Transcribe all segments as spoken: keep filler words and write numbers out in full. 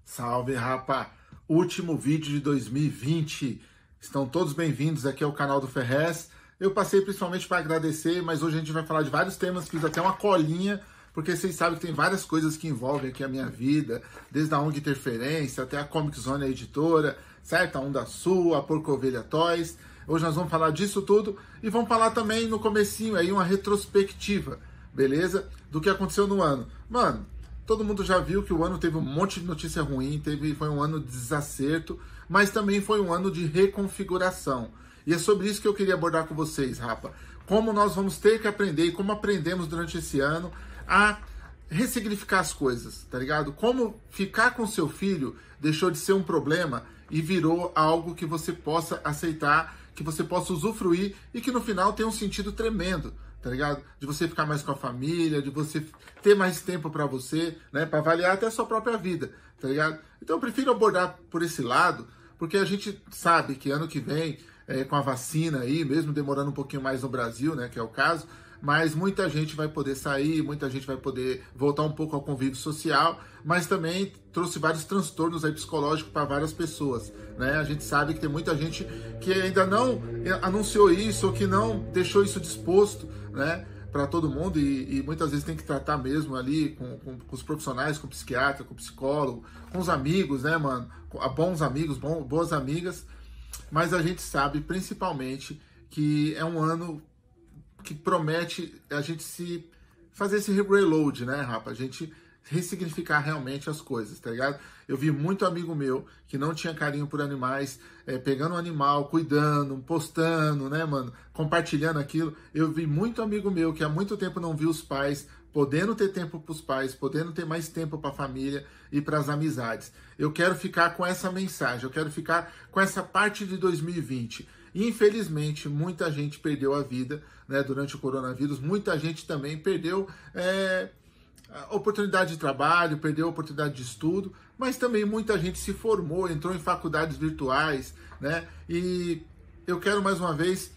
Salve, rapa! Último vídeo de dois mil e vinte. Estão todos bem-vindos aqui ao canal do Ferrez. Eu passei principalmente para agradecer, mas hoje a gente vai falar de vários temas, fiz até uma colinha, porque vocês sabem que tem várias coisas que envolvem aqui a minha vida, desde a O N G Interferência até a Comic Zone a editora, certo? A Onda Sul, a Porco Ovelha Toys. Hoje nós vamos falar disso tudo e vamos falar também no comecinho aí uma retrospectiva, beleza? Do que aconteceu no ano. Mano, todo mundo já viu que o ano teve um monte de notícia ruim, teve, foi um ano de desacerto, mas também foi um ano de reconfiguração. E é sobre isso que eu queria abordar com vocês, rapa. Como nós vamos ter que aprender e como aprendemos durante esse ano a ressignificar as coisas, tá ligado? Como ficar com seu filho deixou de ser um problema e virou algo que você possa aceitar, que você possa usufruir e que no final tem um sentido tremendo, tá ligado? De você ficar mais com a família, de você ter mais tempo pra você, né? Pra avaliar até a sua própria vida, tá ligado? Então eu prefiro abordar por esse lado, porque a gente sabe que ano que vem, é, com a vacina aí, mesmo demorando um pouquinho mais no Brasil, né? Que é o caso, mas muita gente vai poder sair, muita gente vai poder voltar um pouco ao convívio social, mas também trouxe vários transtornos aí psicológicos para várias pessoas, né? A gente sabe que tem muita gente que ainda não anunciou isso ou que não deixou isso disposto, né, para todo mundo e, e muitas vezes tem que tratar mesmo ali com, com, com os profissionais, com o psiquiatra, com o psicólogo, com os amigos, né, mano? Com, bons amigos, bom, boas amigas, mas a gente sabe principalmente que é um ano que promete a gente se fazer esse reload, né, rapa? A gente ressignificar realmente as coisas, tá ligado? Eu vi muito amigo meu que não tinha carinho por animais, é, pegando um animal, cuidando, postando, né, mano? Compartilhando aquilo. Eu vi muito amigo meu que há muito tempo não viu os pais, podendo ter tempo pros pais, podendo ter mais tempo pra família e pras amizades. Eu quero ficar com essa mensagem, eu quero ficar com essa parte de dois mil e vinte. Infelizmente, muita gente perdeu a vida, né, durante o coronavírus, muita gente também perdeu é, a oportunidade de trabalho, perdeu a oportunidade de estudo, mas também muita gente se formou, entrou em faculdades virtuais, né, e eu quero mais uma vez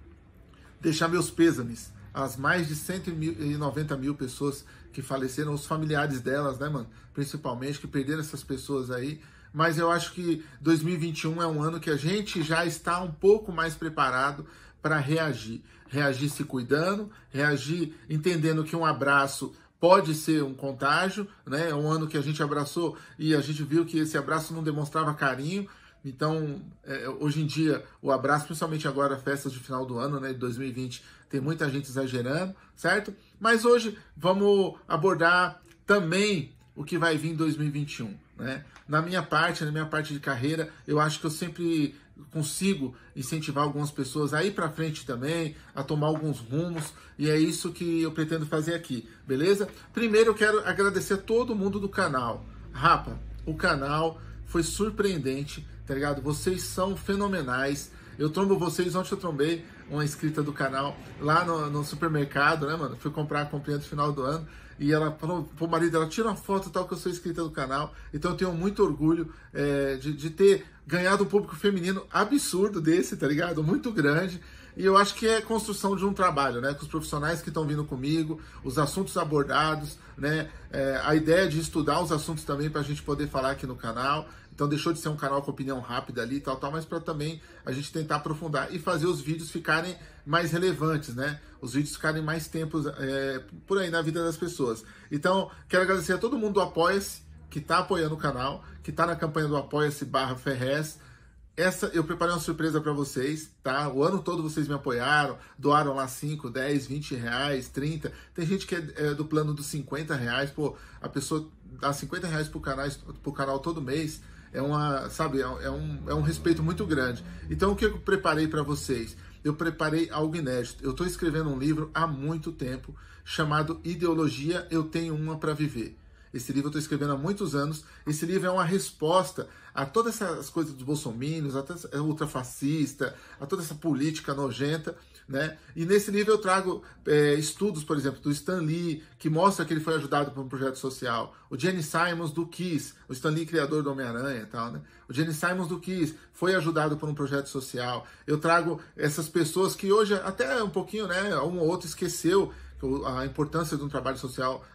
deixar meus pêsames às mais de cento e noventa mil pessoas que faleceram, os familiares delas, né, mano, principalmente, que perderam essas pessoas aí. Mas eu acho que dois mil e vinte e um é um ano que a gente já está um pouco mais preparado para reagir. Reagir se cuidando, reagir entendendo que um abraço pode ser um contágio, né? É um ano que a gente abraçou e a gente viu que esse abraço não demonstrava carinho. Então, é, hoje em dia, o abraço, principalmente agora, festas de final do ano, né, de dois mil e vinte, tem muita gente exagerando, certo? Mas hoje vamos abordar também o que vai vir em dois mil e vinte e um, né? Na minha parte, na minha parte de carreira, eu acho que eu sempre consigo incentivar algumas pessoas a ir para frente também, a tomar alguns rumos, e é isso que eu pretendo fazer aqui, beleza? Primeiro eu quero agradecer a todo mundo do canal. Rapa, o canal foi surpreendente, tá ligado? Vocês são fenomenais. Eu trombo vocês, ontem eu trombei uma inscrita do canal lá no, no supermercado, né, mano? Fui comprar a comprinha do final do ano e ela falou pro marido dela, tira uma foto tal que eu sou inscrita do canal. Então eu tenho muito orgulho é, de, de ter ganhado um público feminino absurdo desse, tá ligado? Muito grande. E eu acho que é construção de um trabalho, né? Com os profissionais que estão vindo comigo, os assuntos abordados, né? É, a ideia de estudar os assuntos também para a gente poder falar aqui no canal. Então deixou de ser um canal com opinião rápida ali e tal, tal, mas para também a gente tentar aprofundar e fazer os vídeos ficarem mais relevantes, né? Os vídeos ficarem mais tempo é, por aí na vida das pessoas. Então, quero agradecer a todo mundo do Apoia-se, que está apoiando o canal, que está na campanha do Apoia-se barra Ferrez. Essa eu preparei uma surpresa para vocês, tá? O ano todo vocês me apoiaram, doaram lá cinco, dez, vinte reais, trinta. Tem gente que é, é do plano dos cinquenta reais, pô, a pessoa dá cinquenta reais pro canal, pro canal todo mês. É uma, sabe, é um, é um respeito muito grande. Então, o que eu preparei para vocês? Eu preparei algo inédito. Eu estou escrevendo um livro há muito tempo, chamado Ideologia, Eu Tenho Uma para Viver. Esse livro eu estou escrevendo há muitos anos. Esse livro é uma resposta a todas essas coisas dos bolsominions, a toda essa ultrafascista, a toda essa política nojenta, né? E nesse livro eu trago é, estudos, por exemplo, do Stan Lee, que mostra que ele foi ajudado por um projeto social. O Gene Simons do Kiss, o Stan Lee, criador do Homem-Aranha e tal, né? O Gene Simons do Kiss foi ajudado por um projeto social. Eu trago essas pessoas que hoje, até um pouquinho, né, um ou outro esqueceu a importância de um trabalho social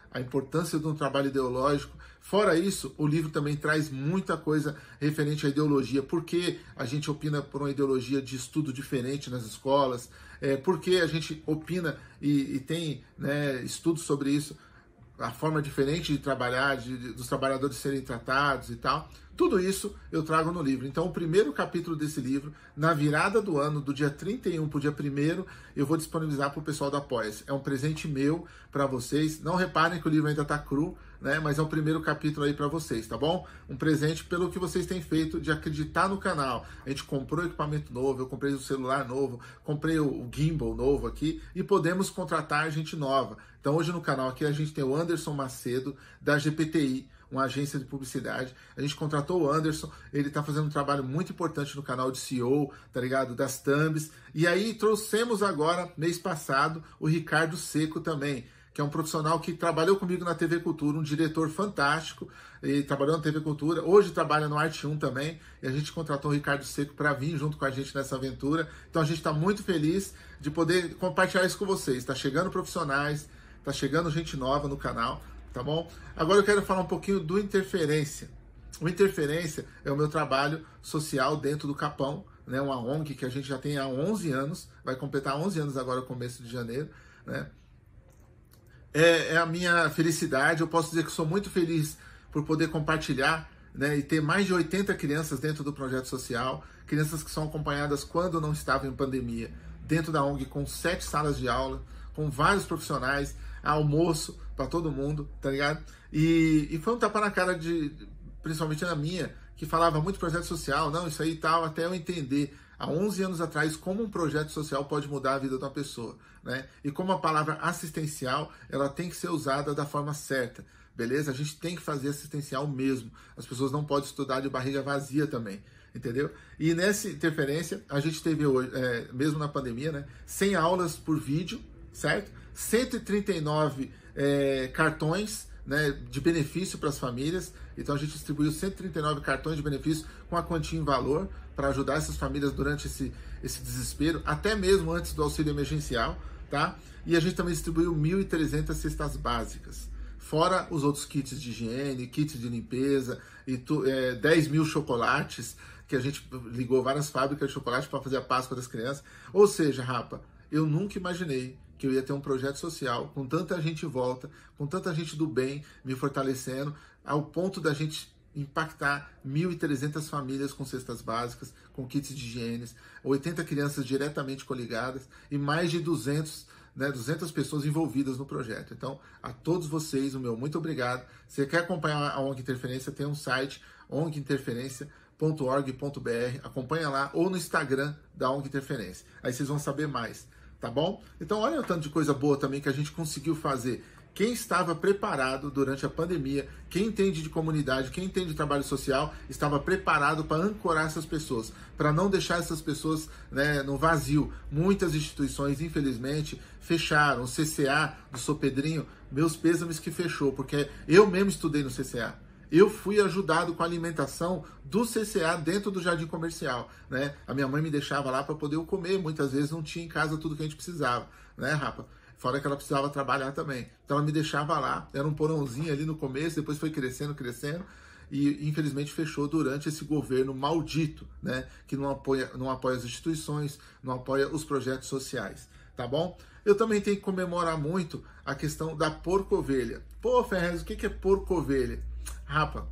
a importância de um trabalho ideológico. Fora isso, o livro também traz muita coisa referente à ideologia. Por que a gente opina por uma ideologia de estudo diferente nas escolas? É, por que a gente opina e, e tem, né, estudos sobre isso? A forma diferente de trabalhar, de, de, dos trabalhadores serem tratados e tal. Tudo isso eu trago no livro. Então, o primeiro capítulo desse livro, na virada do ano, do dia trinta e um para o dia primeiro, eu vou disponibilizar para o pessoal da Apoia-se. É um presente meu para vocês. Não reparem que o livro ainda está cru, né? Mas é o primeiro capítulo aí para vocês, tá bom? Um presente pelo que vocês têm feito de acreditar no canal. A gente comprou equipamento novo, eu comprei o celular novo, comprei o gimbal novo aqui e podemos contratar gente nova. Então, hoje no canal aqui a gente tem o Anderson Macedo, da G P T I, uma agência de publicidade. A gente contratou o Anderson, ele está fazendo um trabalho muito importante no canal de S E O, tá ligado? Das thumbs. E aí trouxemos agora, mês passado, o Ricardo Seco também, que é um profissional que trabalhou comigo na T V Cultura, um diretor fantástico, e trabalhou na T V Cultura, hoje trabalha no Arte um também, e a gente contratou o Ricardo Seco para vir junto com a gente nessa aventura. Então a gente está muito feliz de poder compartilhar isso com vocês. Está chegando profissionais, está chegando gente nova no canal, tá bom? Agora eu quero falar um pouquinho do Interferência. O Interferência é o meu trabalho social dentro do Capão, né? Uma O N G que a gente já tem há onze anos, vai completar onze anos agora, começo de janeiro, né? É, é a minha felicidade, eu posso dizer que sou muito feliz por poder compartilhar, né, e ter mais de oitenta crianças dentro do projeto social, crianças que são acompanhadas quando não estavam em pandemia, dentro da O N G, com sete salas de aula, com vários profissionais, almoço para todo mundo, tá ligado? E, e foi um tapa na cara, de, principalmente na minha, que falava muito projeto social, não, isso aí e tal, até eu entender há onze anos atrás como um projeto social pode mudar a vida de uma pessoa, né? E como a palavra assistencial, ela tem que ser usada da forma certa, beleza? A gente tem que fazer assistencial mesmo. As pessoas não podem estudar de barriga vazia também, entendeu? E nessa interferência, a gente teve hoje, é, mesmo na pandemia, né, cem aulas por vídeo, certo? cento e trinta e nove é, cartões, né, de benefício para as famílias. Então a gente distribuiu cento e trinta e nove cartões de benefício com a quantia em valor para ajudar essas famílias durante esse, esse desespero, até mesmo antes do auxílio emergencial, tá? E a gente também distribuiu mil e trezentas cestas básicas, fora os outros kits de higiene, kits de limpeza, e tu, é, dez mil chocolates, que a gente ligou várias fábricas de chocolate para fazer a Páscoa das crianças. Ou seja, rapa, eu nunca imaginei que eu ia ter um projeto social com tanta gente em volta, com tanta gente do bem me fortalecendo, ao ponto da gente impactar mil e trezentas famílias com cestas básicas, com kits de higiene, oitenta crianças diretamente coligadas e mais de duzentos, né, duzentas pessoas envolvidas no projeto. Então, a todos vocês, o meu muito obrigado. Se você quer acompanhar a O N G Interferência, tem um site, O N G interferência ponto org ponto br, acompanha lá, ou no Instagram da O N G Interferência. Aí vocês vão saber mais. Tá bom? Então olha o tanto de coisa boa também que a gente conseguiu fazer. Quem estava preparado durante a pandemia, quem entende de comunidade, quem entende de trabalho social, estava preparado para ancorar essas pessoas, para não deixar essas pessoas, né, no vazio. Muitas instituições, infelizmente, fecharam. O C C A do Sou Pedrinho, meus pêsames que fechou, porque eu mesmo estudei no C C A. Eu fui ajudado com a alimentação do C C A dentro do jardim comercial, né? A minha mãe me deixava lá para poder eu comer, muitas vezes não tinha em casa tudo que a gente precisava, né, rapa? Fora que ela precisava trabalhar também. Então ela me deixava lá, era um porãozinho ali no começo, depois foi crescendo, crescendo, e infelizmente fechou durante esse governo maldito, né? Que não apoia, não apoia as instituições, não apoia os projetos sociais, tá bom? Eu também tenho que comemorar muito a questão da porco-ovelha. Pô, Ferrez, o que é porco-ovelha? Rapa,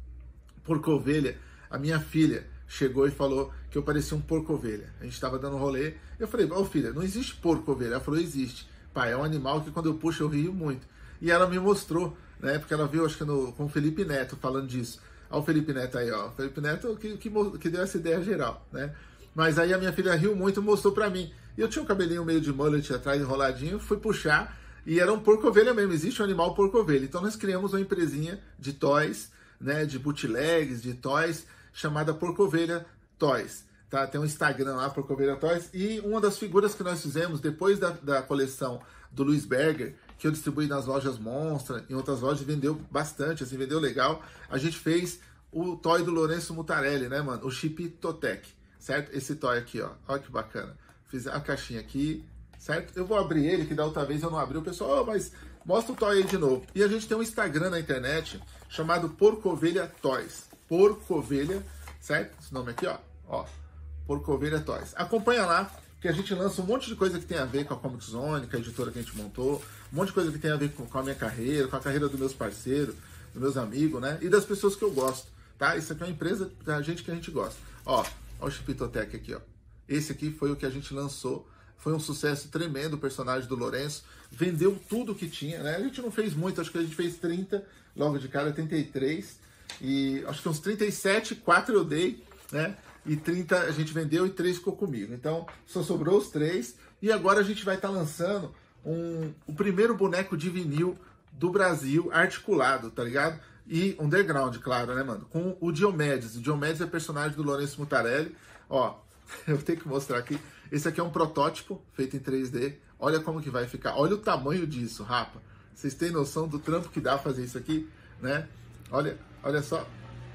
porco-ovelha, a minha filha chegou e falou que eu parecia um porco-ovelha. A gente estava dando rolê, eu falei, ô filha, não existe porco-ovelha. Ela falou, existe. Pai, é um animal que quando eu puxo eu rio muito. E ela me mostrou, né, porque ela viu, acho que no, com o Felipe Neto falando disso. Olha o Felipe Neto aí, ó. O Felipe Neto que, que, que deu essa ideia geral, né? Mas aí a minha filha riu muito e mostrou pra mim. E eu tinha um cabelinho meio de mullet atrás, enroladinho, fui puxar e era um porco-ovelha mesmo. Existe um animal porco-ovelha. Então nós criamos uma empresinha de toys, né, de bootlegs, de toys, chamada Porco-Ovelha Toys. Tá? Tem um Instagram lá, Porco-Ovelha Toys. E uma das figuras que nós fizemos depois da, da coleção do Luiz Berger, que eu distribuí nas lojas Monstra, em outras lojas, vendeu bastante, assim, vendeu legal. A gente fez o toy do Lourenço Mutarelli, né, mano? O Chip Totec, certo? Esse toy aqui, ó. Olha que bacana. Fiz a caixinha aqui, certo? Eu vou abrir ele, que da outra vez eu não abri. O pessoal, oh, mas Mostra o toy aí de novo. E a gente tem um Instagram na internet chamado Porcovelha Toys. Porcovelha, certo? Esse nome aqui, ó. Ó, Porcovelha Toys. Acompanha lá, que a gente lança um monte de coisa que tem a ver com a Comic Zone, com a editora que a gente montou, um monte de coisa que tem a ver com, com a minha carreira, com a carreira dos meus parceiros, dos meus amigos, né? E das pessoas que eu gosto, tá? Isso aqui é uma empresa da gente que a gente gosta. Ó, ó o Chipitotec aqui, ó. Esse aqui foi o que a gente lançou. Foi um sucesso tremendo, o personagem do Lourenço. Vendeu tudo que tinha, né? A gente não fez muito, acho que a gente fez trinta, logo de cara, trinta e três. E acho que uns trinta e sete, quatro eu dei, né? E trinta a gente vendeu e três ficou comigo. Então, só sobrou os três. E agora a gente vai estar tá lançando um, o primeiro boneco de vinil do Brasil articulado, tá ligado? E underground, claro, né, mano? Com o Diomedes. O Diomedes é personagem do Lourenço Mutarelli. Ó, eu tenho que mostrar aqui. Esse aqui é um protótipo feito em três D. Olha como que vai ficar. Olha o tamanho disso, rapa. Vocês têm noção do trampo que dá fazer isso aqui, né? Olha, olha só.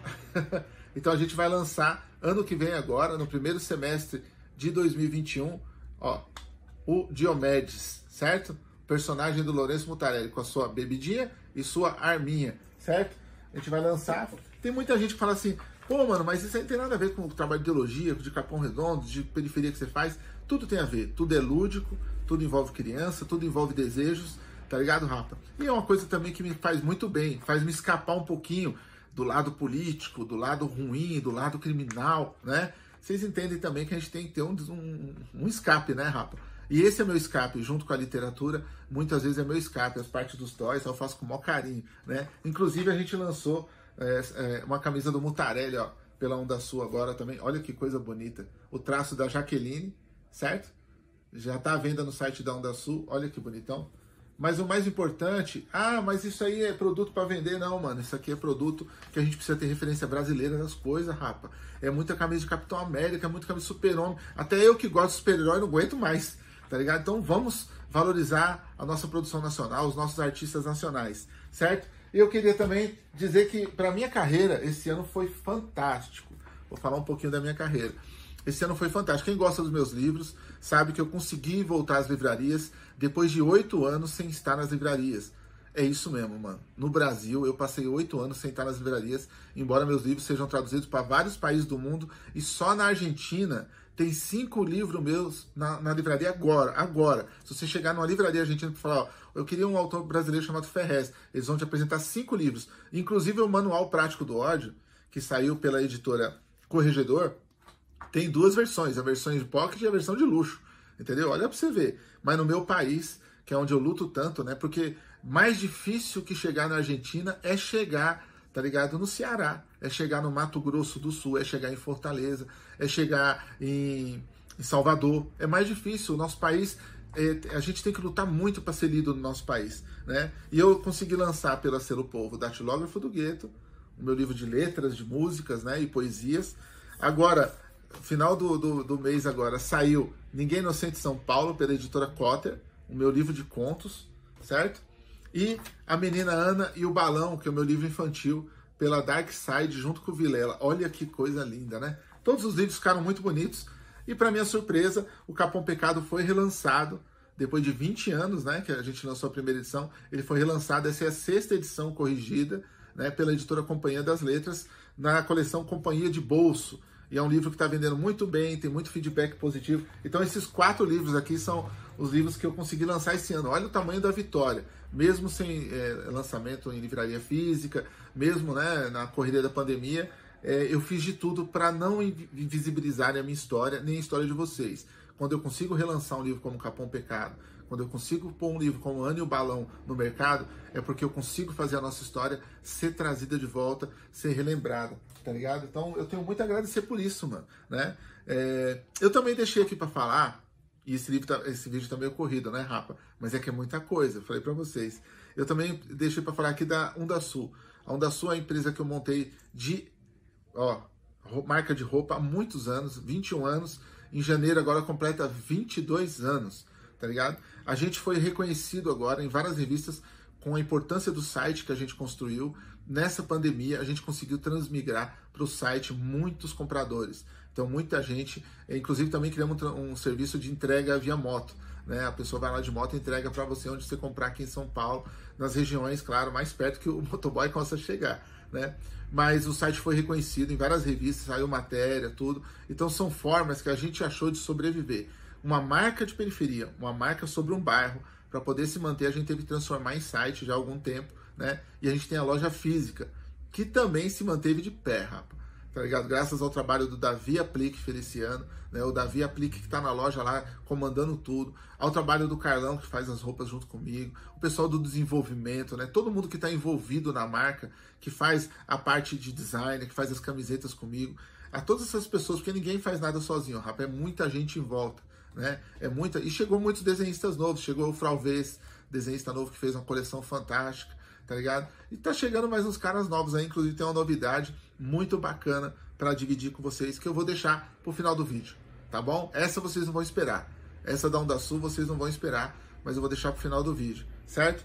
Então a gente vai lançar ano que vem agora, no primeiro semestre de dois mil e vinte e um, ó, o Diomedes, certo? Personagem do Lourenço Mutarelli com a sua bebidinha e sua arminha, certo? A gente vai lançar. Tem muita gente que fala assim, pô, mano, mas isso aí não tem nada a ver com o trabalho de ideologia, de Capão Redondo, de periferia que você faz. Tudo tem a ver. Tudo é lúdico, tudo envolve criança, tudo envolve desejos, tá ligado, rapa? E é uma coisa também que me faz muito bem, faz me escapar um pouquinho do lado político, do lado ruim, do lado criminal, né? Vocês entendem também que a gente tem que ter um, um, um escape, né, rapa? E esse é meu escape, junto com a literatura, muitas vezes é meu escape, as partes dos toys eu faço com o maior carinho, né? Inclusive a gente lançou é, é, uma camisa do Mutarelli, ó, pela Onda Sul agora também, olha que coisa bonita. O traço da Jaqueline, certo? Já tá à venda no site da Onda Sul, olha que bonitão. Mas o mais importante, ah, mas isso aí é produto para vender. Não, mano, isso aqui é produto que a gente precisa ter referência brasileira das coisas, rapa. É muita camisa de Capitão América, é muita camisa de Super-Homem. Até eu que gosto de super-herói não aguento mais, tá ligado? Então vamos valorizar a nossa produção nacional, os nossos artistas nacionais, certo? E eu queria também dizer que para minha carreira, esse ano foi fantástico. Vou falar um pouquinho da minha carreira. Esse ano foi fantástico. Quem gosta dos meus livros sabe que eu consegui voltar às livrarias depois de oito anos sem estar nas livrarias. É isso mesmo, mano. No Brasil, eu passei oito anos sem estar nas livrarias, embora meus livros sejam traduzidos para vários países do mundo, e só na Argentina tem cinco livros meus na, na livraria agora. Agora. Se você chegar numa livraria argentina e falar, ó, eu queria um autor brasileiro chamado Ferrez, eles vão te apresentar cinco livros. Inclusive o Manual Prático do Ódio, que saiu pela editora Corregedor, tem duas versões, a versão de pocket e a versão de luxo, entendeu? Olha pra você ver. Mas no meu país, que é onde eu luto tanto, né? Porque mais difícil que chegar na Argentina é chegar, tá ligado? No Ceará, é chegar no Mato Grosso do Sul, é chegar em Fortaleza, é chegar em, em Salvador. É mais difícil. O nosso país, é, a gente tem que lutar muito para ser lido no nosso país, né? E eu consegui lançar pela Selo Povo, Datilógrafo do Gueto, o meu livro de letras, de músicas, né? E poesias. Agora, final do, do, do mês agora, saiu Ninguém Inocente São Paulo, pela editora Cotter, o meu livro de contos, certo? E A Menina Ana e o Balão, que é o meu livro infantil, pela Dark Side, junto com o Vilela. Olha que coisa linda, né? Todos os livros ficaram muito bonitos. E para minha surpresa, o Capão Pecado foi relançado, depois de vinte anos, né, que a gente lançou a primeira edição, ele foi relançado, essa é a sexta edição corrigida, né, pela editora Companhia das Letras, na coleção Companhia de Bolso. E é um livro que está vendendo muito bem, tem muito feedback positivo. Então esses quatro livros aqui são os livros que eu consegui lançar esse ano. Olha o tamanho da vitória. Mesmo sem é, lançamento em livraria física, mesmo, né, na correria da pandemia, é, eu fiz de tudo para não invisibilizar a minha história, nem a história de vocês. Quando eu consigo relançar um livro como Capão Pecado, quando eu consigo pôr um livro como Ana e o Balão no mercado, é porque eu consigo fazer a nossa história ser trazida de volta, ser relembrada, tá ligado? Então eu tenho muito a agradecer por isso, mano, né? É, eu também deixei aqui para falar, e esse, livro tá, esse vídeo tá meio corrido, né, rapa? Mas é que é muita coisa, eu falei para vocês. Eu também deixei para falar aqui da Onda Sul. A Onda Sul é a empresa que eu montei de, ó, marca de roupa há muitos anos, vinte e um anos. Em janeiro agora completa vinte e dois anos, tá ligado? A gente foi reconhecido agora em várias revistas com a importância do site que a gente construiu. Nessa pandemia, a gente conseguiu transmigrar para o site muitos compradores. Então, muita gente, inclusive também criamos um, um serviço de entrega via moto. né? A pessoa vai lá de moto e entrega para você onde você comprar aqui em São Paulo, nas regiões, claro, mais perto que o motoboy possa chegar, né? Mas o site foi reconhecido em várias revistas, saiu matéria, tudo. Então são formas que a gente achou de sobreviver. Uma marca de periferia, uma marca sobre um bairro, para poder se manter, a gente teve que transformar em site já há algum tempo, né? E a gente tem a loja física, que também se manteve de pé, rapaz. Tá ligado? Graças ao trabalho do Davi Aplique Feliciano, né? O Davi Aplique que tá na loja lá comandando tudo, ao trabalho do Carlão que faz as roupas junto comigo, o pessoal do desenvolvimento, né? Todo mundo que está envolvido na marca, que faz a parte de design, que faz as camisetas comigo, a todas essas pessoas, porque ninguém faz nada sozinho, rapaz, é muita gente em volta, né? É muita, e chegou muitos desenhistas novos, chegou o Fralvez, desenhista novo que fez uma coleção fantástica, tá ligado? E tá chegando mais uns caras novos aí, inclusive tem uma novidade muito bacana para dividir com vocês, que eu vou deixar pro final do vídeo, tá bom? Essa vocês não vão esperar, essa da Onda Sul vocês não vão esperar, mas eu vou deixar pro final do vídeo, certo?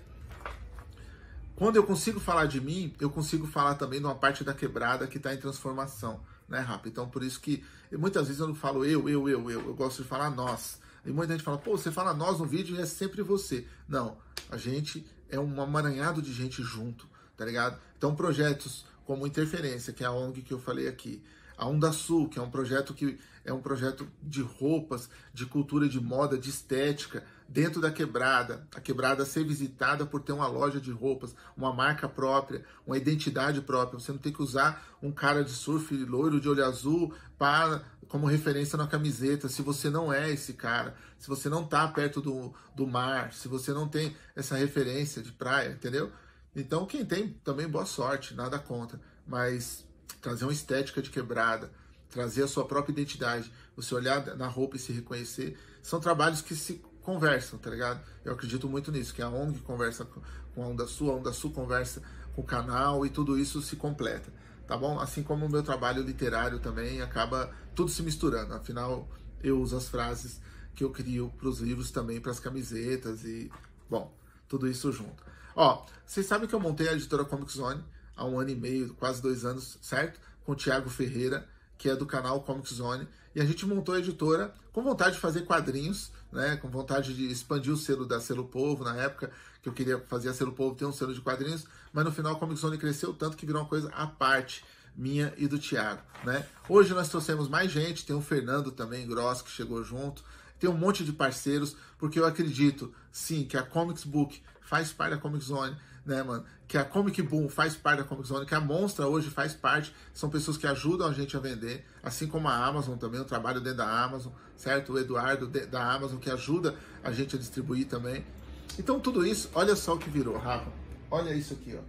Quando eu consigo falar de mim, eu consigo falar também de uma parte da quebrada que tá em transformação, né, Rafa? Então por isso que muitas vezes eu não falo eu, eu, eu, eu, eu gosto de falar nós. E muita gente fala, pô, você fala nós no vídeo e é sempre você. Não, a gente é um amaranhado de gente junto, tá ligado? Então projetos como Interferência, que é a O N G que eu falei aqui, a Onda Sul, que é um projeto que é um projeto de roupas, de cultura de moda, de estética, dentro da quebrada, a quebrada ser visitada por ter uma loja de roupas, uma marca própria, uma identidade própria. Você não tem que usar um cara de surf loiro de olho azul para, como referência na camiseta, se você não é esse cara, se você não tá perto do, do mar, se você não tem essa referência de praia, entendeu? Então quem tem também boa sorte, nada contra, mas trazer uma estética de quebrada, trazer a sua própria identidade, você olhar na roupa e se reconhecer, são trabalhos que se conversam, tá ligado? Eu acredito muito nisso, que a O N G conversa com a Onda Sul, a Onda Sul conversa com o canal e tudo isso se completa, tá bom? Assim como o meu trabalho literário também, acaba tudo se misturando, afinal eu uso as frases que eu crio para os livros também, para as camisetas e, bom, tudo isso junto. Ó, vocês sabem que eu montei a editora Comic Zone há um ano e meio, quase dois anos, certo? Com o Thiago Ferreira, que é do canal Comic Zone, e a gente montou a editora com vontade de fazer quadrinhos, né, com vontade de expandir o selo da Selo Povo, na época que eu queria fazer a Selo Povo ter um selo de quadrinhos, mas no final a Comic Zone cresceu tanto que virou uma coisa à parte, minha e do Thiago, né? Hoje nós trouxemos mais gente, tem o Fernando também, Gross, que chegou junto, tem um monte de parceiros, porque eu acredito, sim, que a Comics Book faz parte da Comic Zone, né, mano? Que a Comic Boom faz parte da Comic Zone, que a Monstra hoje faz parte, são pessoas que ajudam a gente a vender, assim como a Amazon também, o trabalho dentro da Amazon, certo? O Eduardo de, da Amazon, que ajuda a gente a distribuir também. Então tudo isso, olha só o que virou, Rafa. Olha isso aqui, ó.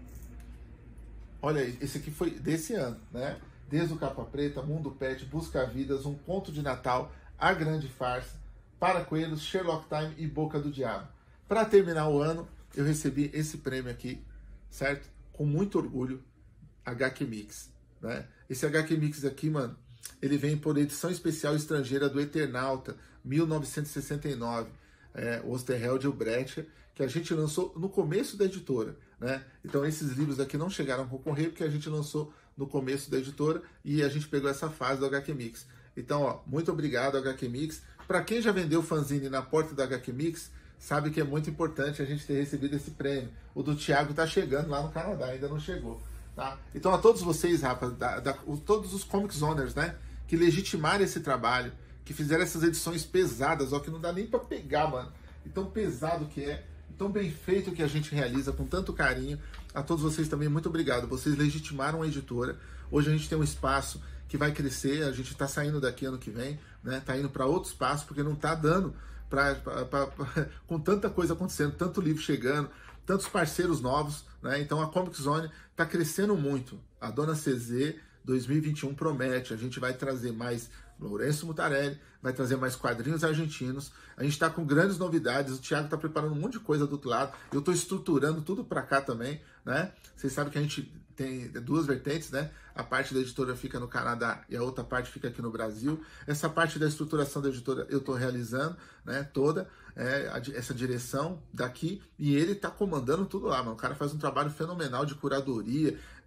Olha aí, esse aqui foi desse ano, né? Desde o Capa Preta, Mundo Pet, Busca Vidas, Um Conto de Natal, A Grande Farsa, Para Coelhos, Sherlock Time e Boca do Diabo. Para terminar o ano, eu recebi esse prêmio aqui, certo? Com muito orgulho, H Q Mix, né? Esse H Q Mix aqui, mano, ele vem por edição especial estrangeira do Eternauta, mil novecentos e sessenta e nove, é, Osterheld e o Brecher, que a gente lançou no começo da editora, né? Então esses livros aqui não chegaram a concorrer porque a gente lançou no começo da editora e a gente pegou essa fase do H Q Mix. Então, ó, muito obrigado, H Q Mix. Para quem já vendeu fanzine na porta da H Q Mix, sabe que é muito importante a gente ter recebido esse prêmio. O do Thiago tá chegando lá no Canadá, ainda não chegou, tá? Então a todos vocês, rapaz, da, da, todos os Comics Owners, né, que legitimaram esse trabalho, que fizeram essas edições pesadas, ó, que não dá nem pra pegar, mano, e tão pesado que é, e tão bem feito que a gente realiza com tanto carinho. A todos vocês também, muito obrigado. Vocês legitimaram a editora. Hoje a gente tem um espaço que vai crescer, a gente tá saindo daqui ano que vem, né, tá indo para outro espaço, porque não tá dando Pra, pra, pra, pra, com tanta coisa acontecendo, tanto livro chegando, tantos parceiros novos, né? Então a Comic Zone está crescendo muito. A Dona C Z dois mil e vinte e um promete, a gente vai trazer mais Lourenço Mutarelli, vai trazer mais quadrinhos argentinos, a gente está com grandes novidades, o Thiago está preparando um monte de coisa do outro lado, eu estou estruturando tudo para cá também, né? Vocês sabem que a gente tem duas vertentes, né? A parte da editora fica no Canadá e a outra parte fica aqui no Brasil. Essa parte da estruturação da editora eu estou realizando, né? Toda é, a, essa direção daqui, e ele está comandando tudo lá, mano. O cara faz um trabalho fenomenal de curadoria,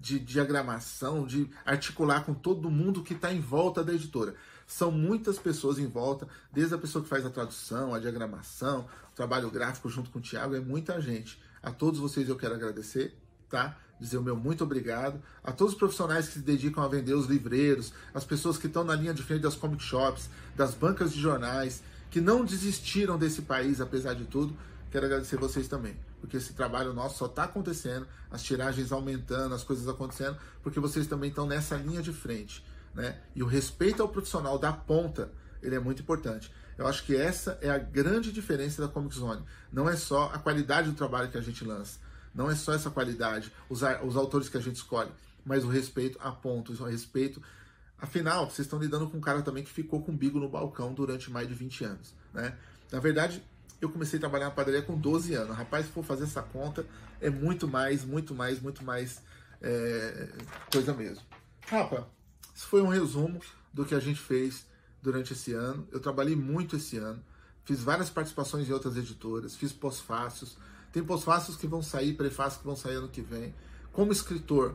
de diagramação, de articular com todo mundo que está em volta da editora. São muitas pessoas em volta, desde a pessoa que faz a tradução, a diagramação, o trabalho gráfico junto com o Thiago, é muita gente. A todos vocês eu quero agradecer, tá? Dizer o meu muito obrigado. A todos os profissionais que se dedicam a vender os livreiros, as pessoas que estão na linha de frente das comic shops, das bancas de jornais, que não desistiram desse país, apesar de tudo. Quero agradecer vocês também, porque esse trabalho nosso só está acontecendo, as tiragens aumentando, as coisas acontecendo, porque vocês também estão nessa linha de frente, né? E o respeito ao profissional da ponta, ele é muito importante. Eu acho que essa é a grande diferença da Comic Zone. Não é só a qualidade do trabalho que a gente lança, não é só essa qualidade, os, os autores que a gente escolhe, mas o respeito a pontos, o respeito... Afinal, vocês estão lidando com um cara também que ficou com o umbigo no balcão durante mais de vinte anos, né? Na verdade, eu comecei a trabalhar na padaria com doze anos. Rapaz, se for fazer essa conta, é muito mais, muito mais, muito mais é, coisa mesmo. Rapa, isso foi um resumo do que a gente fez durante esse ano. Eu trabalhei muito esse ano, fiz várias participações em outras editoras, fiz pós-fácios. Tem pós-fácios que vão sair, prefácios que vão sair ano que vem. Como escritor,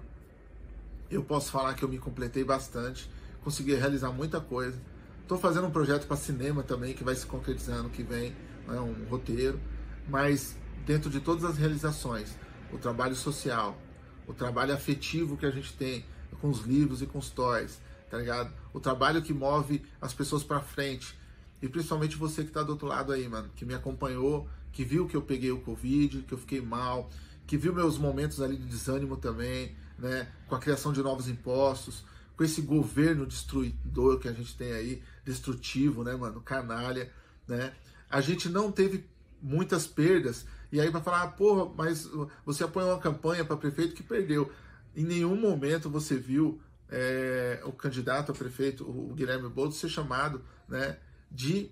eu posso falar que eu me completei bastante, consegui realizar muita coisa. Estou fazendo um projeto para cinema também, que vai se concretizar ano que vem, né, um roteiro. Mas dentro de todas as realizações, o trabalho social, o trabalho afetivo que a gente tem com os livros e com os toys, tá ligado? O trabalho que move as pessoas para frente. E principalmente você que tá do outro lado aí, mano, que me acompanhou, que viu que eu peguei o Covid, que eu fiquei mal, que viu meus momentos ali de desânimo também, né, com a criação de novos impostos, com esse governo destruidor que a gente tem aí, destrutivo, né, mano, canalha, né? A gente não teve muitas perdas, e aí vai falar, ah, porra, mas você apoiou uma campanha para prefeito que perdeu. Em nenhum momento você viu é, o candidato a prefeito, o Guilherme Boulos, ser chamado, né, de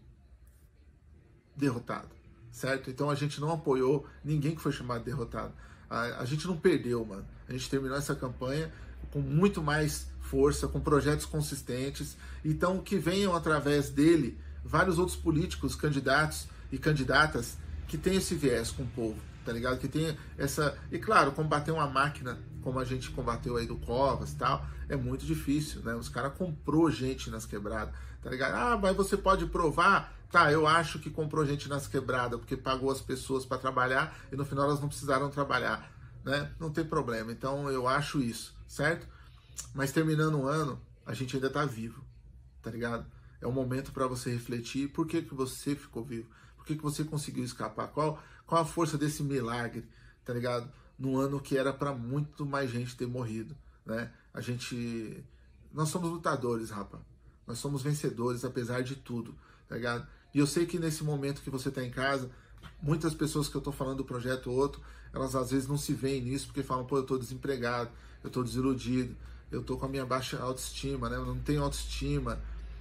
derrotado, certo? Então a gente não apoiou ninguém que foi chamado de derrotado. A, a gente não perdeu, mano. A gente terminou essa campanha com muito mais força, com projetos consistentes. Então que venham através dele vários outros políticos, candidatos e candidatas que têm esse viés com o povo, tá ligado? Que tem essa... E claro, combater uma máquina como a gente combateu aí do Covas e tal, é muito difícil, né? Os caras comprou gente nas quebradas, tá ligado? Ah, mas você pode provar? Tá, eu acho que comprou gente nas quebradas porque pagou as pessoas para trabalhar e no final elas não precisaram trabalhar, né? Não tem problema, então eu acho isso, certo? Mas terminando o ano, a gente ainda tá vivo, tá ligado? É um momento para você refletir por que, que você ficou vivo, por que, que você conseguiu escapar, qual, qual a força desse milagre, tá ligado? Num ano que era para muito mais gente ter morrido, né? A gente... Nós somos lutadores, rapaz. Nós somos vencedores, apesar de tudo, tá ligado? E eu sei que nesse momento que você tá em casa, muitas pessoas que eu tô falando do projeto outro, elas às vezes não se veem nisso, porque falam, pô, eu tô desempregado, eu tô desiludido, eu tô com a minha baixa autoestima, né? Eu não tenho autoestima.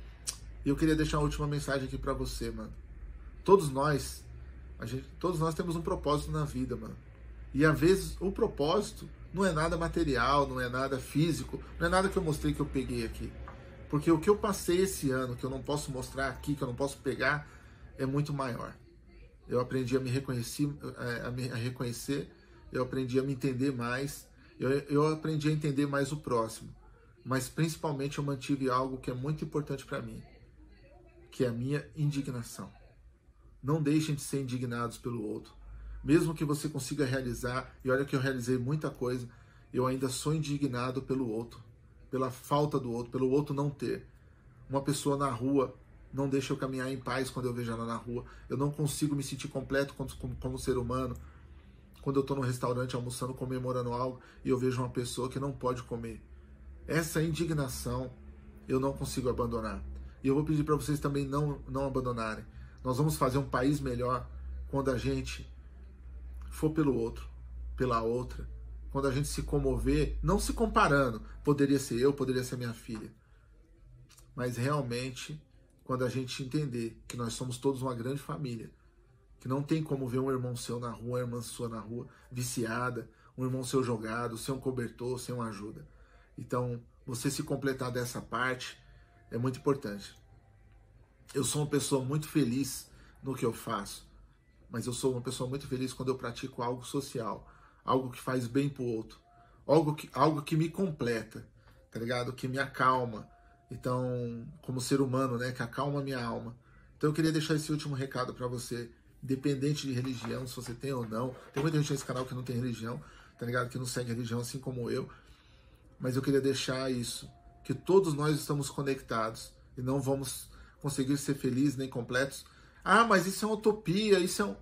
E eu queria deixar uma última mensagem aqui pra você, mano. Todos nós, a gente, todos nós temos um propósito na vida, mano. E às vezes o propósito não é nada material, não é nada físico, não é nada que eu mostrei que eu peguei aqui. Porque o que eu passei esse ano, que eu não posso mostrar aqui, que eu não posso pegar, é muito maior. Eu aprendi a me reconhecer, a me a reconhecer, eu aprendi a me entender mais, eu, eu aprendi a entender mais o próximo. Mas principalmente eu mantive algo que é muito importante para mim, que é a minha indignação. Não deixem de ser indignados pelo outro. Mesmo que você consiga realizar, e olha que eu realizei muita coisa, eu ainda sou indignado pelo outro, pela falta do outro, pelo outro não ter. Uma pessoa na rua não deixa eu caminhar em paz quando eu vejo ela na rua. Eu não consigo me sentir completo como, como, como ser humano quando eu estou num restaurante almoçando, comemorando algo, e eu vejo uma pessoa que não pode comer. Essa indignação eu não consigo abandonar. E eu vou pedir para vocês também não, não abandonarem. Nós vamos fazer um país melhor quando a gente for pelo outro, pela outra, quando a gente se comover, não se comparando, poderia ser eu, poderia ser minha filha, mas realmente quando a gente entender que nós somos todos uma grande família, que não tem como ver um irmão seu na rua, uma irmã sua na rua, viciada, um irmão seu jogado, sem um cobertor, sem uma ajuda. Então, você se completar dessa parte é muito importante. Eu sou uma pessoa muito feliz no que eu faço, mas eu sou uma pessoa muito feliz quando eu pratico algo social, algo que faz bem pro outro. algo que, algo que me completa, tá ligado? Que me acalma. Então, como ser humano, né? Que acalma a minha alma. Então eu queria deixar esse último recado para você, independente de religião, se você tem ou não. Tem muita gente nesse canal que não tem religião, tá ligado? Que não segue religião assim como eu. Mas eu queria deixar isso, que todos nós estamos conectados e não vamos conseguir ser felizes nem completos. Ah, mas isso é uma utopia, isso é um...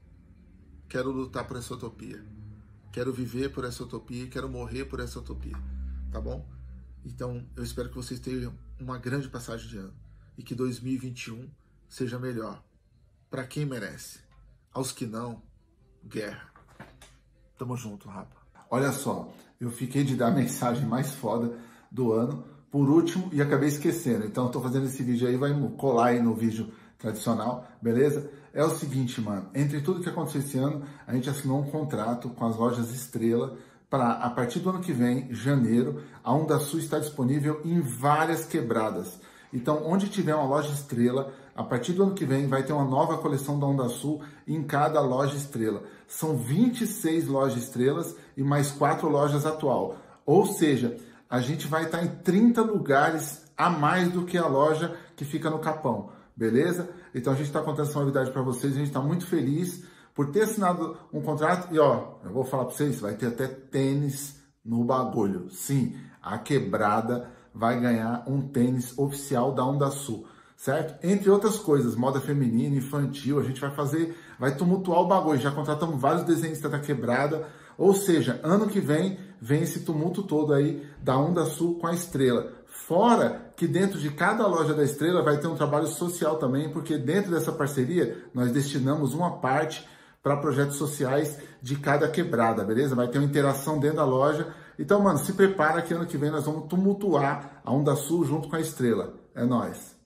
Quero lutar por essa utopia. Quero viver por essa utopia e quero morrer por essa utopia, tá bom? Então, eu espero que vocês tenham uma grande passagem de ano e que dois mil e vinte e um seja melhor para quem merece. Aos que não, guerra. Tamo junto, rapa. Olha só, eu fiquei de dar a mensagem mais foda do ano por último e acabei esquecendo. Então, eu tô fazendo esse vídeo aí, vai colar aí no vídeo tradicional, beleza? É o seguinte, mano, entre tudo que aconteceu esse ano, a gente assinou um contrato com as lojas Estrela para, a partir do ano que vem, janeiro, a Onda Sul está disponível em várias quebradas. Então, onde tiver uma loja Estrela, a partir do ano que vem vai ter uma nova coleção da Onda Sul em cada loja Estrela. São vinte e seis lojas Estrelas e mais quatro lojas atual. Ou seja, a gente vai estar em trinta lugares a mais do que a loja que fica no Capão. Beleza? Então a gente está contando essa novidade para vocês, a gente está muito feliz por ter assinado um contrato e ó, eu vou falar para vocês, vai ter até tênis no bagulho. Sim, a quebrada vai ganhar um tênis oficial da Onda Sul, certo? Entre outras coisas, moda feminina, infantil, a gente vai fazer, vai tumultuar o bagulho, já contratamos vários desenhistas da quebrada, ou seja, ano que vem, vem esse tumulto todo aí da Onda Sul com a Estrela. Fora que dentro de cada loja da Estrela vai ter um trabalho social também, porque dentro dessa parceria nós destinamos uma parte para projetos sociais de cada quebrada, beleza? Vai ter uma interação dentro da loja. Então, mano, se prepara que ano que vem nós vamos tumultuar a Onda Sul junto com a Estrela. É nóis!